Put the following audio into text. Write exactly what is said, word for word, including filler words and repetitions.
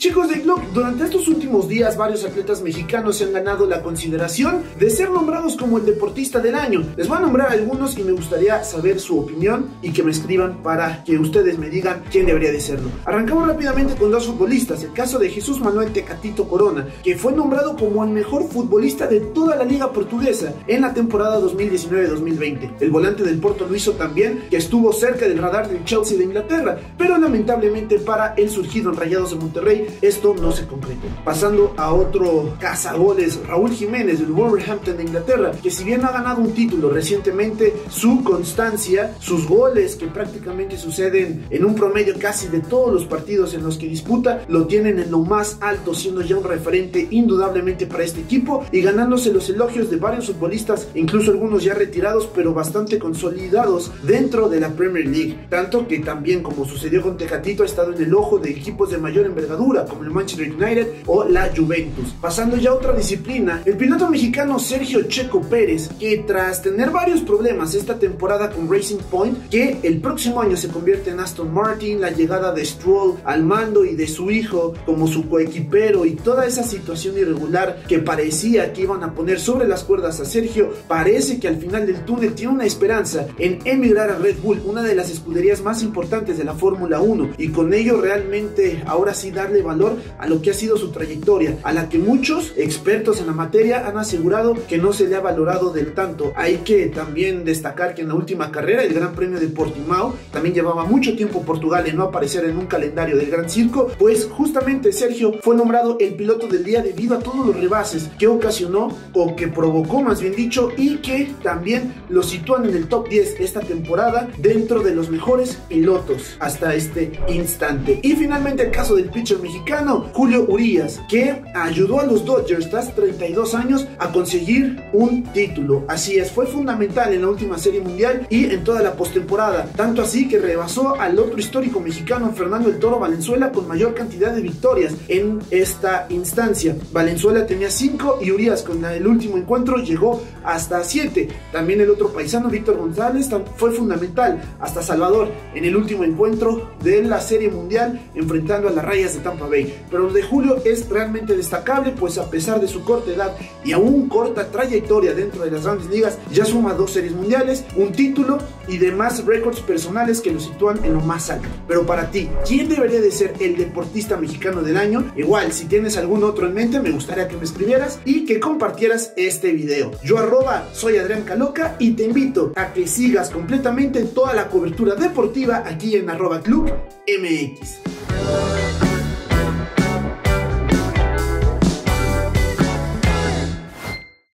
Chicos de Club, durante estos últimos días varios atletas mexicanos se han ganado la consideración de ser nombrados como el deportista del año. Les voy a nombrar algunos y me gustaría saber su opinión y que me escriban para que ustedes me digan quién debería de serlo. Arrancamos rápidamente con dos futbolistas, el caso de Jesús Manuel Tecatito Corona, que fue nombrado como el mejor futbolista de toda la liga portuguesa en la temporada dos mil diecinueve dos mil veinte. El volante del Porto lo hizo también, que estuvo cerca del radar del Chelsea de Inglaterra, pero lamentablemente para el surgido en Rayados de Monterrey esto no se concretó. Pasando a otro cazagoles, Raúl Jiménez del Wolverhampton de Inglaterra, que si bien ha ganado un título recientemente, su constancia, sus goles que prácticamente suceden en un promedio casi de todos los partidos en los que disputa, lo tienen en lo más alto, siendo ya un referente indudablemente para este equipo y ganándose los elogios de varios futbolistas, incluso algunos ya retirados pero bastante consolidados dentro de la Premier League, tanto que también, como sucedió con Tecatito, ha estado en el ojo de equipos de mayor envergadura como el Manchester United o la Juventus. Pasando ya a otra disciplina, el piloto mexicano Sergio Checo Pérez, que tras tener varios problemas esta temporada con Racing Point, que el próximo año se convierte en Aston Martin, la llegada de Stroll al mando y de su hijo como su coequipero y toda esa situación irregular que parecía que iban a poner sobre las cuerdas a Sergio, parece que al final del túnel tiene una esperanza en emigrar a Red Bull, una de las escuderías más importantes de la Fórmula uno, y con ello realmente ahora sí darle valor a lo que ha sido su trayectoria, a la que muchos expertos en la materia han asegurado que no se le ha valorado del tanto. Hay que también destacar que en la última carrera, el Gran Premio de Portimao, también llevaba mucho tiempo Portugal en no aparecer en un calendario del Gran Circo, pues justamente Sergio fue nombrado el piloto del día debido a todos los rebases que ocasionó, o que provocó más bien dicho, y que también lo sitúan en el top diez esta temporada dentro de los mejores pilotos hasta este instante. Y finalmente el caso del pitcher mexicano Julio Urías, que ayudó a los Dodgers tras treinta y dos años a conseguir un título. Así es, fue fundamental en la última serie mundial y en toda la postemporada, tanto así que rebasó al otro histórico mexicano Fernando el Toro Valenzuela con mayor cantidad de victorias en esta instancia. Valenzuela tenía cinco y Urías con el último encuentro llegó hasta siete. También el otro paisano Víctor González fue fundamental hasta Salvador en el último encuentro de la serie mundial enfrentando a las Rayas de Tampa Bay. Pero lo de Julio es realmente destacable, pues a pesar de su corta edad y aún corta trayectoria dentro de las grandes ligas, ya suma dos series mundiales, un título y demás récords personales que lo sitúan en lo más alto. Pero para ti, ¿quién debería de ser el deportista mexicano del año? Igual, si tienes algún otro en mente, me gustaría que me escribieras y que compartieras este video. Yo arroba soy Adrián Caloca y te invito a que sigas completamente toda la cobertura deportiva aquí en arroba Club M X.